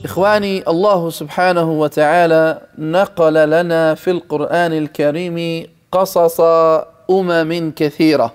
إخواني، الله سبحانه وتعالى نقل لنا في القرآن الكريم قصص كثيرة،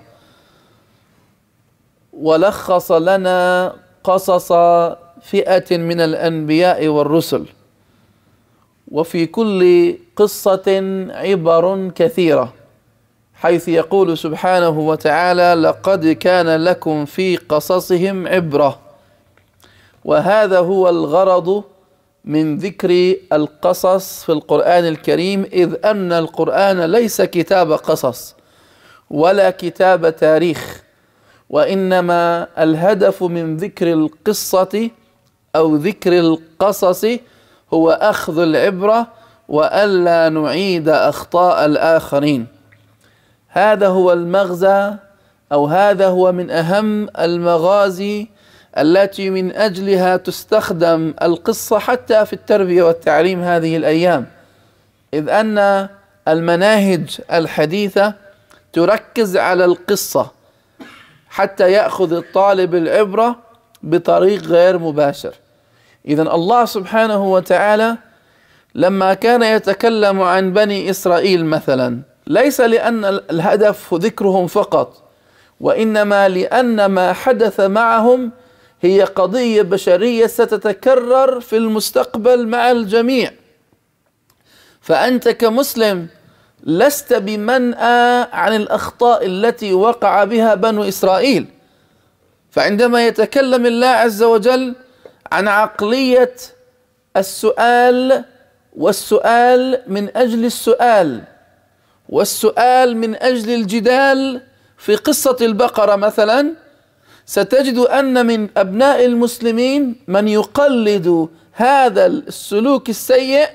ولخص لنا قصص فئة من الأنبياء والرسل، وفي كل قصة عبر كثيرة، حيث يقول سبحانه وتعالى: لقد كان لكم في قصصهم عبرة. وهذا هو الغرض من ذكر القصص في القرآن الكريم، إذ أن القرآن ليس كتاب قصص ولا كتاب تاريخ، وإنما الهدف من ذكر القصة أو ذكر القصص هو أخذ العبرة وألا نعيد أخطاء الآخرين. هذا هو المغزى، أو هذا هو من أهم المغازي التي من أجلها تستخدم القصة حتى في التربية والتعليم هذه الأيام، إذ أن المناهج الحديثة تركز على القصة حتى يأخذ الطالب العبرة بطريق غير مباشر. إذن الله سبحانه وتعالى لما كان يتكلم عن بني إسرائيل مثلا، ليس لأن الهدف ذكرهم فقط، وإنما لأن ما حدث معهم هي قضية بشرية ستتكرر في المستقبل مع الجميع. فأنت كمسلم لست بمنأى عن الأخطاء التي وقع بها بنو إسرائيل. فعندما يتكلم الله عز وجل عن عقلية السؤال، والسؤال من أجل السؤال، والسؤال من أجل الجدال في قصة البقرة مثلا، ستجد أن من أبناء المسلمين من يقلد هذا السلوك السيء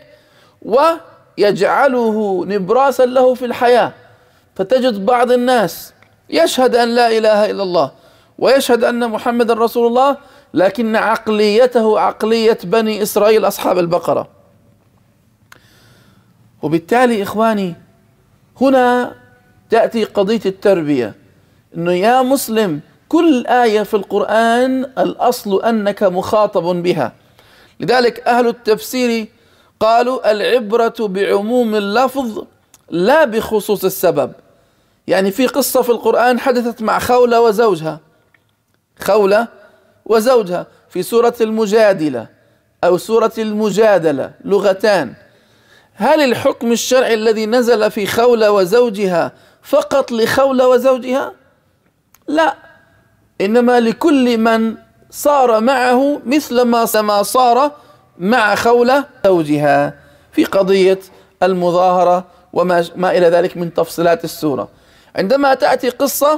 ويجعله نبراسا له في الحياة. فتجد بعض الناس يشهد أن لا إله إلا الله ويشهد أن محمد رسول الله، لكن عقليته عقلية بني إسرائيل أصحاب البقرة. وبالتالي إخواني، هنا تأتي قضية التربية، إنه يا مسلم كل آية في القرآن الأصل أنك مخاطب بها. لذلك أهل التفسير قالوا: العبرة بعموم اللفظ لا بخصوص السبب. يعني في قصة في القرآن حدثت مع خولة وزوجها، خولة وزوجها في سورة المجادلة أو سورة المجادلة، لغتان. هل الحكم الشرعي الذي نزل في خولة وزوجها فقط لخولة وزوجها؟ لا، إنما لكل من صار معه مثل ما صار مع خولة زوجها في قضية المظاهرة وما إلى ذلك من تفصيلات السورة. عندما تأتي قصة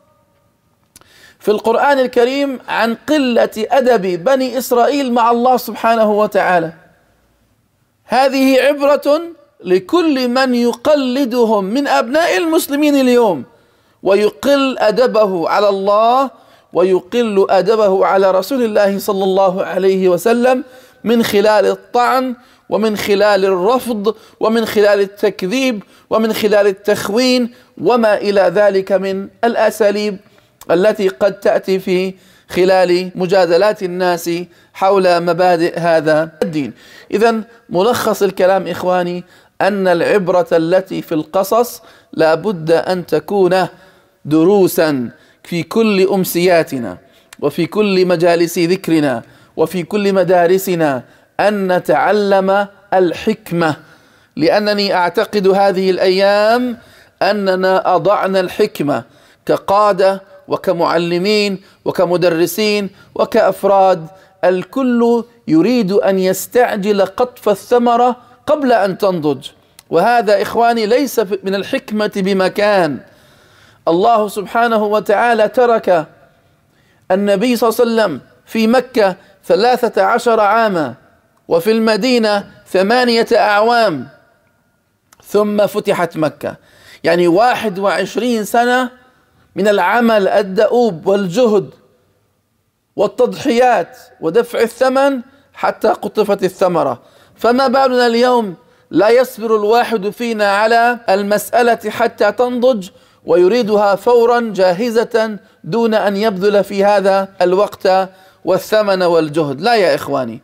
في القرآن الكريم عن قلة أدب بني إسرائيل مع الله سبحانه وتعالى، هذه عبرة لكل من يقلدهم من أبناء المسلمين اليوم، ويقل أدبه على الله ويقل أدبه على رسول الله صلى الله عليه وسلم، من خلال الطعن ومن خلال الرفض ومن خلال التكذيب ومن خلال التخوين وما إلى ذلك من الأساليب التي قد تأتي في خلال مجادلات الناس حول مبادئ هذا الدين. إذن ملخص الكلام إخواني أن العبرة التي في القصص لا بد أن تكون دروسا في كل أمسياتنا وفي كل مجالس ذكرنا وفي كل مدارسنا، أن نتعلم الحكمة، لأنني أعتقد هذه الأيام أننا أضعنا الحكمة كقادة وكمعلمين وكمدرسين وكأفراد. الكل يريد أن يستعجل قطف الثمرة قبل أن تنضج، وهذا إخواني ليس من الحكمة بمكان. الله سبحانه وتعالى ترك النبي صلى الله عليه وسلم في مكة 13 عاما وفي المدينة 8 أعوام ثم فتحت مكة، يعني 21 سنة من العمل الدؤوب والجهد والتضحيات ودفع الثمن حتى قطفت الثمرة. فما بالنا اليوم لا يصبر الواحد فينا على المسألة حتى تنضج ويريدها فورا جاهزة دون أن يبذل في هذا الوقت والثمن والجهد. لا يا إخواني،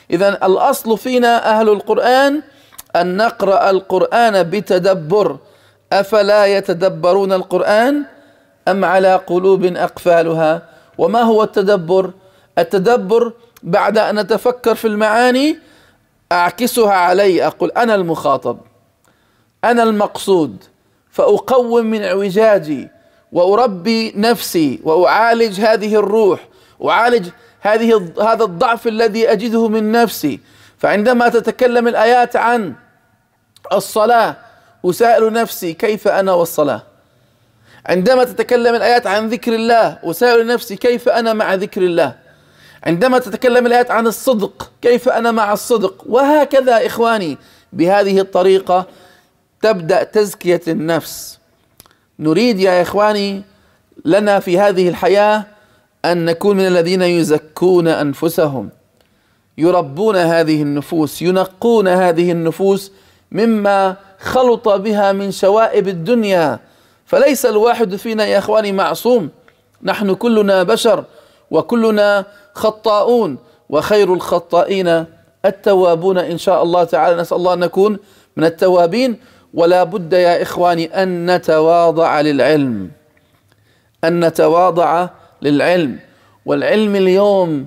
إذن الأصل فينا أهل القرآن أن نقرأ القرآن بتدبر. أفلا يتدبرون القرآن أم على قلوب أقفالها؟ وما هو التدبر؟ التدبر بعد أن أتفكر في المعاني أعكسها علي، أقول أنا المخاطب، أنا المقصود، فأقوم من اعوجاجي وأربي نفسي وأعالج هذه الروح، أعالج هذا الضعف الذي أجده من نفسي. فعندما تتكلم الآيات عن الصلاة أسائل نفسي كيف أنا والصلاة. عندما تتكلم الآيات عن ذكر الله أسائل نفسي كيف أنا مع ذكر الله. عندما تتكلم الآيات عن الصدق كيف أنا مع الصدق. وهكذا إخواني، بهذه الطريقة تبدأ تزكية النفس. نريد يا إخواني لنا في هذه الحياة أن نكون من الذين يزكون أنفسهم، يربون هذه النفوس، ينقون هذه النفوس مما خلط بها من شوائب الدنيا. فليس الواحد فينا يا إخواني معصوم، نحن كلنا بشر وكلنا خطاؤون، وخير الخطائين التوابون إن شاء الله تعالى. نسأل الله أن نكون من التوابين. ولا بد يا إخواني أن نتواضع للعلم، أن نتواضع للعلم. والعلم اليوم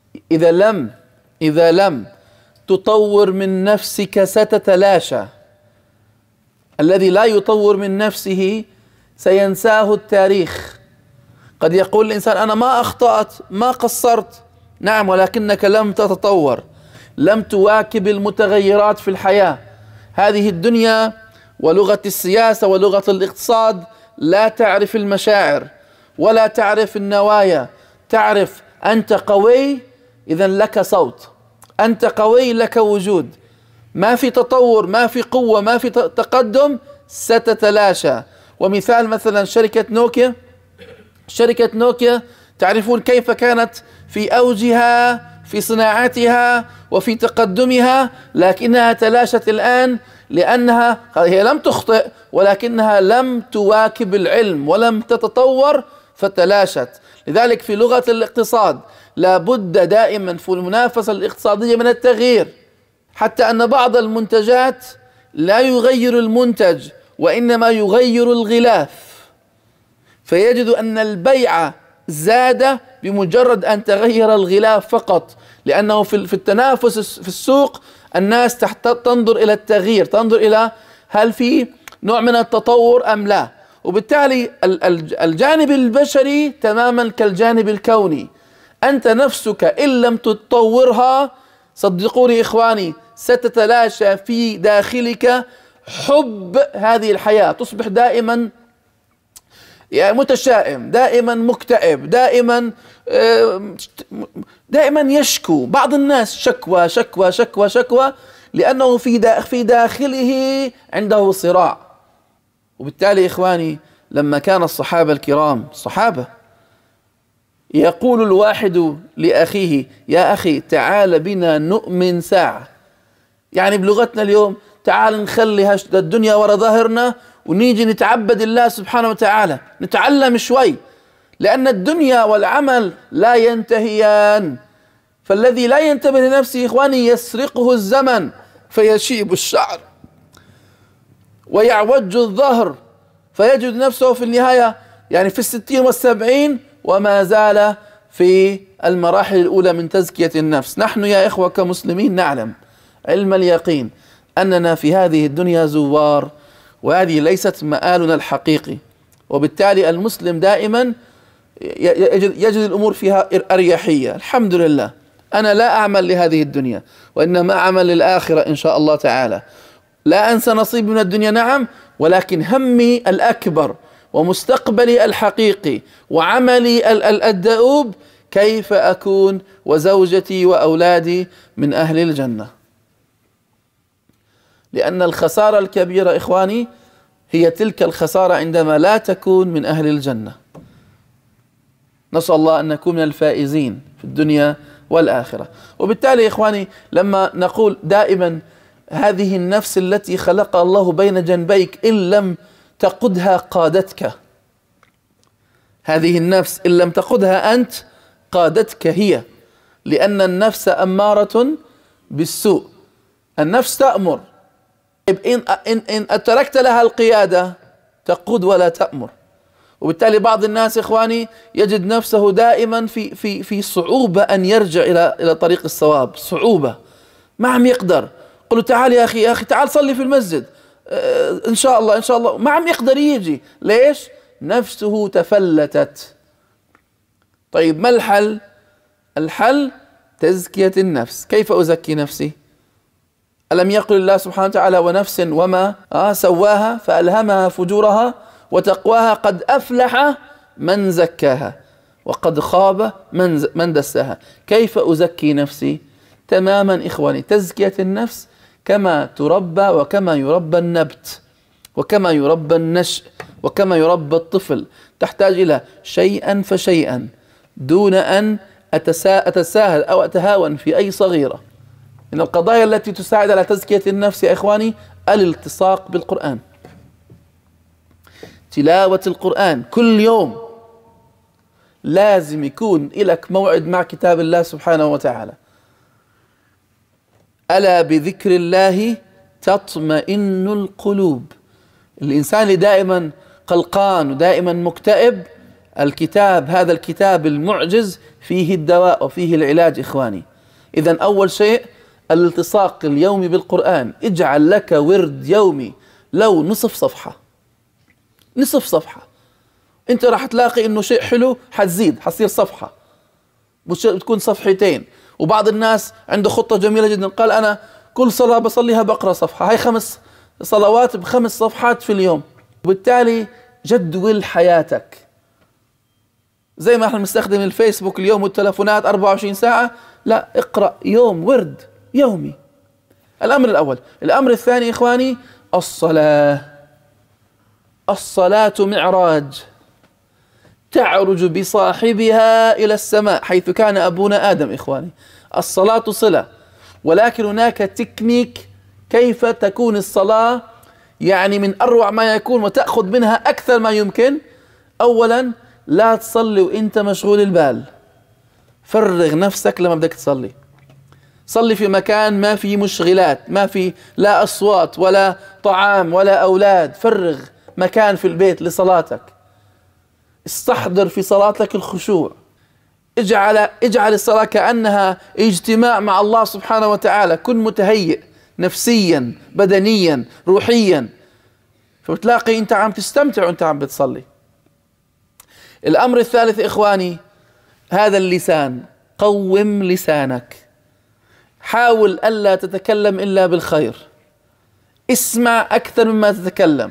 إذا لم تطور من نفسك ستتلاشى. الذي لا يطور من نفسه سينساه التاريخ. قد يقول الإنسان أنا ما أخطأت، ما قصرت، نعم، ولكنك لم تتطور، لم تواكب المتغيرات في الحياة. هذه الدنيا ولغة السياسة ولغة الاقتصاد لا تعرف المشاعر ولا تعرف النوايا. تعرف أنت قوي إذا لك صوت، أنت قوي لك وجود. ما في تطور، ما في قوة، ما في تقدم، ستتلاشى. ومثال مثلا شركة نوكيا تعرفون كيف كانت في أوجها في صناعتها وفي تقدمها، لكنها تلاشت الآن لأنها هي لم تخطئ ولكنها لم تواكب العلم ولم تتطور فتلاشت. لذلك في لغة الاقتصاد لابد دائما في المنافسة الاقتصادية من التغيير، حتى أن بعض المنتجات لا يغير المنتج وإنما يغير الغلاف، فيجد أن البيع زاد بمجرد أن تغير الغلاف فقط، لأنه في التنافس في السوق الناس تنظر إلى التغيير، تنظر إلى هل في نوع من التطور أم لا. وبالتالي الجانب البشري تماما كالجانب الكوني، أنت نفسك إن لم تطورها صدقوني إخواني ستتلاشى في داخلك حب هذه الحياة، تصبح دائما يعني متشائم، دائما مكتئب، دائما يشكو. بعض الناس شكوى شكوى شكوى شكوى لأنه في داخله عنده صراع. وبالتالي إخواني لما كان الصحابة الكرام يقول الواحد لأخيه يا أخي تعال بنا نؤمن ساعة، يعني بلغتنا اليوم تعال نخلي الدنيا ورا ظهرنا ونيجي نتعبد الله سبحانه وتعالى، نتعلم شوي، لأن الدنيا والعمل لا ينتهيان. فالذي لا ينتبه لنفسه إخواني يسرقه الزمن فيشيب الشعر ويعوج الظهر، فيجد نفسه في النهاية يعني في 60 و70 وما زال في المراحل الأولى من تزكية النفس. نحن يا إخوة كمسلمين نعلم علم اليقين أننا في هذه الدنيا زوار، وهذه ليست مآلنا الحقيقي. وبالتالي المسلم دائما يجد الأمور فيها أريحية. الحمد لله أنا لا أعمل لهذه الدنيا وإنما أعمل للآخرة إن شاء الله تعالى. لا أنسى نصيب من الدنيا نعم، ولكن همي الأكبر ومستقبلي الحقيقي وعملي الدؤوب كيف أكون وزوجتي وأولادي من أهل الجنة. لأن الخسارة الكبيرة إخواني هي تلك الخسارة عندما لا تكون من أهل الجنة. نسأل الله أن نكون من الفائزين في الدنيا والآخرة. وبالتالي إخواني لما نقول دائما هذه النفس التي خلقها الله بين جنبيك إن لم تقدها قادتك، هذه النفس إن لم تقدها أنت قادتك هي، لأن النفس أمارة بالسوء. النفس تأمر، إن تركت لها القيادة تقود ولا تأمر. وبالتالي بعض الناس إخواني يجد نفسه دائما في صعوبة أن يرجع إلى طريق الصواب، صعوبة، ما عم يقدر. قل له تعال يا أخي، يا أخي تعال صلي في المسجد، إن شاء الله إن شاء الله، ما عم يقدر يجي. ليش؟ نفسه تفلتت. طيب ما الحل؟ الحل تزكية النفس. كيف أزكي نفسي؟ ألم يقل الله سبحانه وتعالى ونفس وما سواها فألهمها فجورها وتقواها قد أفلح من زكاها وقد خاب من دساها. كيف أزكي نفسي؟ تماما إخواني، تزكية النفس كما تربى وكما يربى النبت وكما يربى النشء وكما يربى الطفل، تحتاج إلى شيئا فشيئا دون أن أتساهل أو أتهاون في أي صغيرة. من القضايا التي تساعد على تزكية النفس يا إخواني الالتصاق بالقرآن، تلاوة القرآن كل يوم. لازم يكون لك موعد مع كتاب الله سبحانه وتعالى. ألا بذكر الله تطمئن القلوب. الإنسان اللي دائما قلقان ودائما مكتئب، الكتاب هذا الكتاب المعجز فيه الدواء وفيه العلاج إخواني. إذن أول شيء الالتصاق اليومي بالقرآن. اجعل لك ورد يومي لو نصف صفحة، نصف صفحة. انت راح تلاقي انه شيء حلو حتزيد، حتصير صفحة، بتكون صفحتين. وبعض الناس عنده خطة جميلة جدا، قال انا كل صلاة بصليها بقرأ صفحة، هاي 5 صلوات ب5 صفحات في اليوم. وبالتالي جدول حياتك. زي ما احنا بنستخدم الفيسبوك اليوم والتلفونات 24 ساعة، لا، اقرأ يوم ورد يومي. الأمر الأول. الأمر الثاني إخواني الصلاة. الصلاة معراج تعرج بصاحبها إلى السماء حيث كان أبونا آدم. إخواني الصلاة صلة، ولكن هناك تكنيك كيف تكون الصلاة يعني من أروع ما يكون وتأخذ منها أكثر ما يمكن. أولا لا تصلي وإنت مشغول البال، فرغ نفسك لما بدك تصلي. صلي في مكان ما في مشغلات، ما في لا أصوات ولا طعام ولا أولاد. فرغ مكان في البيت لصلاتك. استحضر في صلاتك الخشوع. اجعل الصلاة كأنها اجتماع مع الله سبحانه وتعالى. كن متهيئ نفسيا بدنيا روحيا، فبتلاقي انت عم تستمتع وانت عم بتصلي. الأمر الثالث إخواني هذا اللسان. قوم لسانك، حاول ألا تتكلم إلا بالخير، اسمع أكثر مما تتكلم.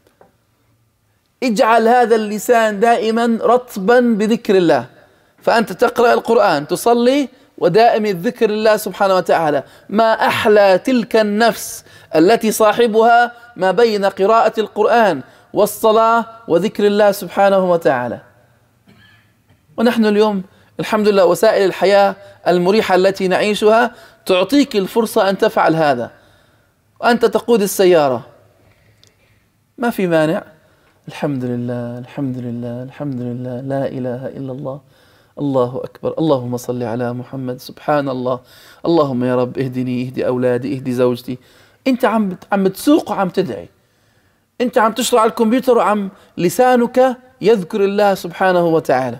اجعل هذا اللسان دائما رطبا بذكر الله. فأنت تقرأ القرآن، تصلي، ودائم الذكر الله سبحانه وتعالى. ما أحلى تلك النفس التي صاحبها ما بين قراءة القرآن والصلاة وذكر الله سبحانه وتعالى. ونحن اليوم الحمد لله وسائل الحياة المريحة التي نعيشها تعطيك الفرصة أن تفعل هذا. وأنت تقود السيارة ما في مانع، الحمد لله الحمد لله الحمد لله لا إله إلا الله الله أكبر اللهم صل على محمد سبحان الله اللهم يا رب اهدني، اهدي أولادي، اهدي زوجتي. أنت عم تسوق وعم تدعي، أنت عم تشتغل على الكمبيوتر وعم لسانك يذكر الله سبحانه وتعالى.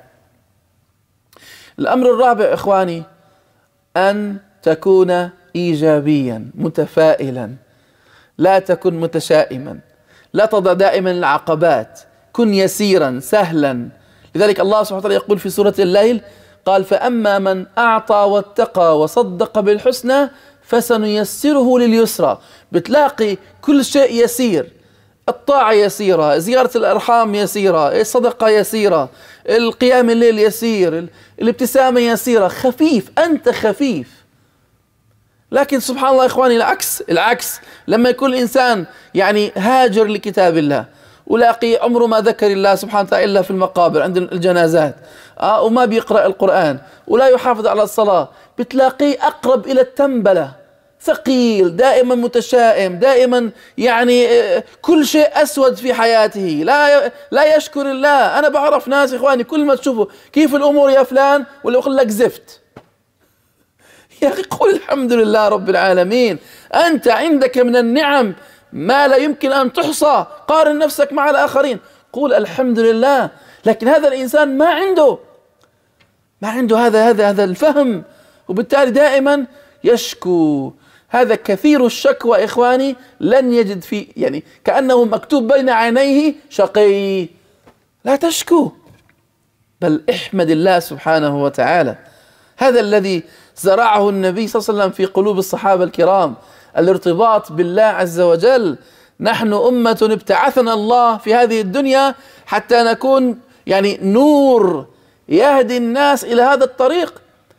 الأمر الرابع إخواني أن تكون إيجابيا متفائلا، لا تكن متشائما، لا تضع دائما العقبات، كن يسيرا سهلا. لذلك الله سبحانه وتعالى يقول في سورة الليل قال فأما من أعطى واتقى وصدق بالحسنى فسنيسره لليسرى. بتلاقي كل شيء يسير، الطاعة يسيرة، زيارة الأرحام يسيرة، الصدقة يسيرة، القيام الليل يسير، الابتسامة يسيرة، خفيف، أنت خفيف. لكن سبحان الله إخواني العكس لما يكون الإنسان يعني هاجر لكتاب الله ولاقي عمره ما ذكر الله سبحانه وتعالى إلا في المقابر عند الجنازات، وما بيقرأ القرآن ولا يحافظ على الصلاة، بتلاقيه أقرب إلى التنبلة، ثقيل، دائما متشائم، دائما يعني كل شيء أسود في حياته، لا يشكر الله. أنا بعرف ناس إخواني كل ما تشوفوا كيف الأمور يا فلان ولا يقول لك زفت. يا أخي قل الحمد لله رب العالمين، أنت عندك من النعم ما لا يمكن أن تحصى، قارن نفسك مع الآخرين، قول الحمد لله. لكن هذا الإنسان ما عنده هذا الفهم، وبالتالي دائما يشكو. هذا كثير الشكوى إخواني، لن يجد في يعني كأنه مكتوب بين عينيه شقي. لا تشكو، بل احمد الله سبحانه وتعالى. هذا الذي زرعه النبي صلى الله عليه وسلم في قلوب الصحابة الكرام، الارتباط بالله عز وجل. نحن أمة ابتعثنا الله في هذه الدنيا حتى نكون يعني نور يهدي الناس إلى هذا الطريق.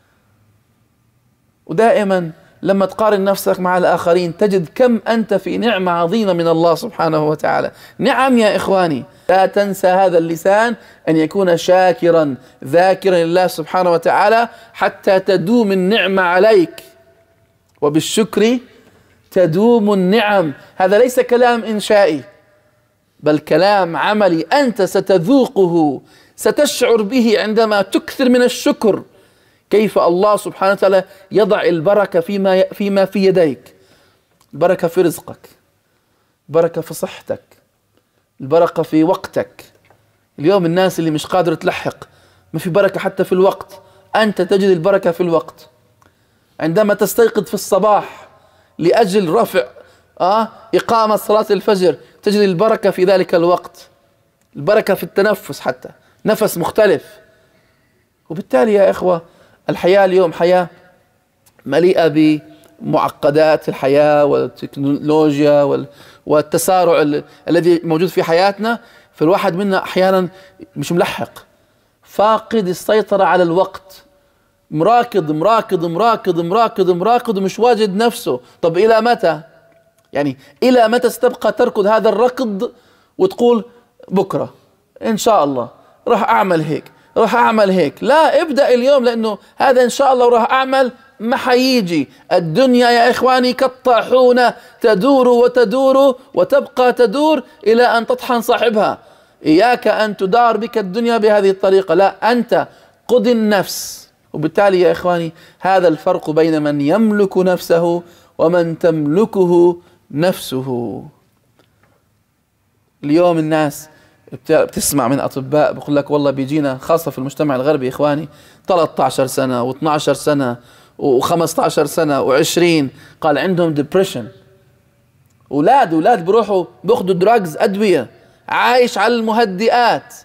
ودائما لما تقارن نفسك مع الآخرين تجد كم أنت في نعمة عظيمة من الله سبحانه وتعالى. نعم يا إخواني، لا تنسى هذا اللسان أن يكون شاكرا ذاكرا لله سبحانه وتعالى حتى تدوم النعمة عليك، وبالشكر تدوم النعم. هذا ليس كلام إنشائي، بل كلام عملي أنت ستذوقه، ستشعر به عندما تكثر من الشكر، كيف الله سبحانه وتعالى يضع البركة فيما في يديك. البركة في رزقك، البركة في صحتك، البركة في وقتك. اليوم الناس اللي مش قادرة تلحق، ما في بركة حتى في الوقت، أنت تجد البركة في الوقت. عندما تستيقظ في الصباح لأجل رفع إقامة صلاة الفجر تجد البركة في ذلك الوقت، البركة في التنفس، حتى نفس مختلف. وبالتالي يا إخوة الحياة اليوم حياة مليئة بمعقدات الحياة والتكنولوجيا والتسارع الذي موجود في حياتنا، فالواحد منا أحيانا مش ملحق، فاقد السيطرة على الوقت، مراكض مراكض مراكض مراكض مراكض ومش واجد نفسه. طب إلى متى؟ يعني إلى متى ستبقى تركض هذا الركض وتقول بكرة إن شاء الله راح أعمل هيك، راح أعمل هيك؟ لا، ابدأ اليوم، لأنه هذا إن شاء الله وراح أعمل ما حيجي. الدنيا يا إخواني كالطاحونة، تدور وتدور وتبقى تدور إلى أن تطحن صاحبها. إياك أن تدار بك الدنيا بهذه الطريقة، لا، أنت قد النفس. وبالتالي يا إخواني هذا الفرق بين من يملك نفسه ومن تملكه نفسه. اليوم الناس بتسمع من أطباء بقول لك والله بيجينا، خاصة في المجتمع الغربي إخواني، 13 سنة و12 سنة و15 سنة و20، قال عندهم ديبريشن. أولاد بيروحوا بياخذوا دراجز، أدوية، عايش على المهدئات،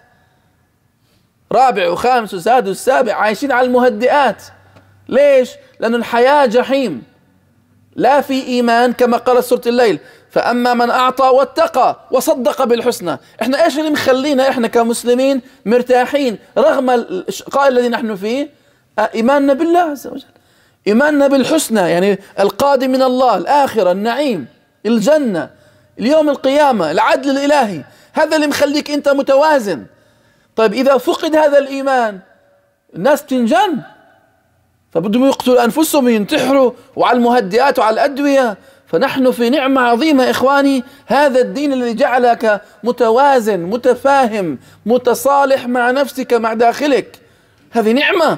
رابع وخامس وسادس وسابع عايشين على المهدئات. ليش؟ لأن الحياة جحيم، لا في إيمان، كما قال سورة الليل فأما من أعطى واتقى وصدق بالحسنى. إحنا إيش اللي مخلينا إحنا كمسلمين مرتاحين رغم الشقاء الذي نحن فيه؟ إيماننا بالله عز وجل، إيماننا بالحسنى، يعني القادم من الله، الآخرة، النعيم، الجنة، اليوم القيامة، العدل الإلهي. هذا اللي مخليك أنت متوازن. طيب إذا فقد هذا الإيمان الناس بتنجن، فبدهم يقتلوا أنفسهم وينتحروا وعلى المهدئات وعلى الأدوية. فنحن في نعمة عظيمة إخواني، هذا الدين الذي جعلك متوازن، متفاهم، متصالح مع نفسك، مع داخلك، هذه نعمة.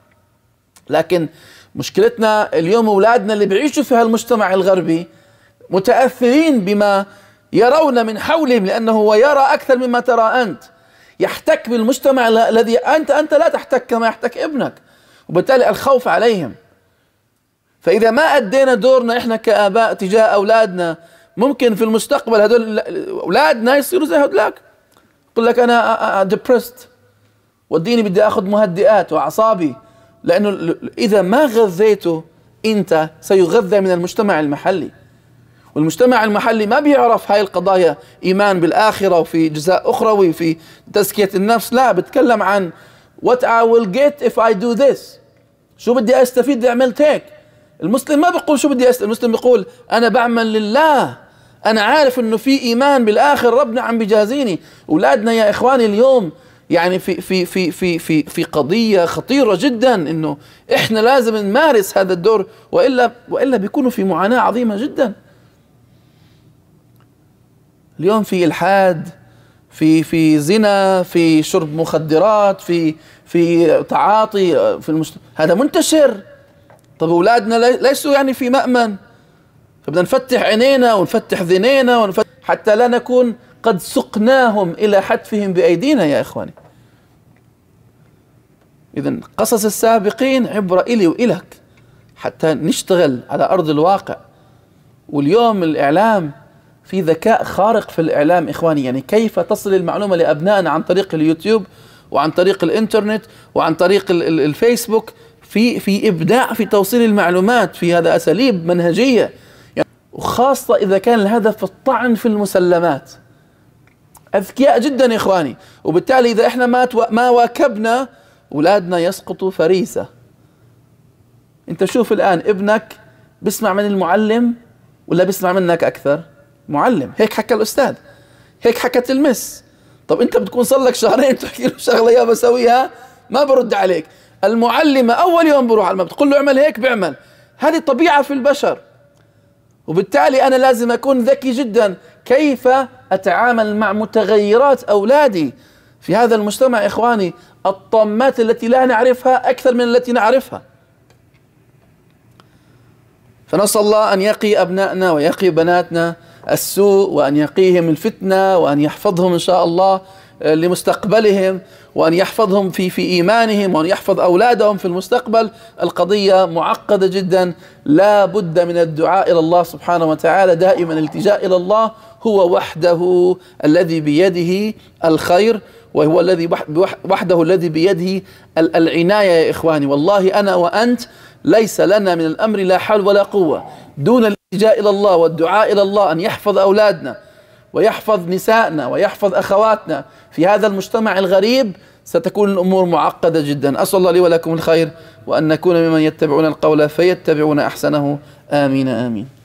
لكن مشكلتنا اليوم أولادنا اللي بيعيشوا في هالمجتمع الغربي متأثرين بما يرون من حولهم، لأنه هو يرى أكثر مما ترى أنت، يحتك بالمجتمع الذي أنت لا تحتك كما يحتك ابنك، وبالتالي الخوف عليهم. فإذا ما أدينا دورنا إحنا كآباء تجاه أولادنا، ممكن في المستقبل هدول أولادنا يصيروا زي هؤلاء، يقول لك أنا depressed وديني بدي أخذ مهدئات وأعصابي، لأنه إذا ما غذيته أنت سيغذى من المجتمع المحلي، والمجتمع المحلي ما بيعرف هاي القضايا، إيمان بالآخرة وفي جزاء أخروي وفي تزكية النفس، لا، بتكلم عن what I will get if I do this، شو بدي أستفيد إذا عملت هيك. المسلم ما بيقول شو بدي المسلم بيقول أنا بعمل لله، أنا عارف إنه في إيمان بالآخر، ربنا عم بيجازيني. أولادنا يا إخواني اليوم يعني في قضية خطيرة جدا، إنه إحنا لازم نمارس هذا الدور، وإلا بيكونوا في معاناة عظيمة جدا. اليوم في إلحاد، في زنا، في شرب مخدرات، في تعاطي في هذا منتشر. طب أولادنا ليسوا يعني في مأمن، فبدنا نفتح عينينا ونفتح ذنينا حتى لا نكون قد سقناهم إلى حتفهم بأيدينا يا إخواني. إذن قصص السابقين عبرة إلي وإلك حتى نشتغل على أرض الواقع. واليوم الإعلام في ذكاء خارق في الإعلام إخواني، يعني كيف تصل المعلومة لأبنائنا عن طريق اليوتيوب وعن طريق الإنترنت وعن طريق الفيسبوك، في إبداع في توصيل المعلومات، في هذا أساليب منهجية يعني، وخاصة إذا كان الهدف الطعن في المسلمات. أذكياء جدا يا إخواني، وبالتالي إذا إحنا ما واكبنا أولادنا يسقطوا فريسة. أنت شوف الآن ابنك بسمع من المعلم ولا بسمع منك أكثر؟ معلم، هيك حكى الأستاذ، هيك حكت المس. طب أنت بتكون صار لك شهرين تحكي له شغلة يا بسويها ما برد عليك. المعلمة أول يوم بروح على المكتب تقول له اعمل هيك بيعمل. هذه طبيعة في البشر، وبالتالي أنا لازم أكون ذكي جدا كيف أتعامل مع متغيرات أولادي في هذا المجتمع. إخواني الطامات التي لا نعرفها أكثر من التي نعرفها. فنسأل الله أن يقي أبنائنا ويقي بناتنا السوء، وأن يقيهم الفتنة، وأن يحفظهم إن شاء الله لمستقبلهم، وأن يحفظهم في إيمانهم، وأن يحفظ أولادهم في المستقبل. القضية معقدة جدا، لا بد من الدعاء إلى الله سبحانه وتعالى، دائما الالتجاء إلى الله. هو وحده الذي بيده الخير، وهو الذي وحده الذي بيده العناية يا إخواني. والله أنا وأنت ليس لنا من الأمر لا حول ولا قوة دون الالتجاء إلى الله والدعاء إلى الله أن يحفظ أولادنا ويحفظ نسائنا ويحفظ أخواتنا في هذا المجتمع الغريب. ستكون الأمور معقدة جدا. أسأل الله لي ولكم الخير، وأن نكون ممن يتبعون القول فيتبعون أحسنه. آمين آمين.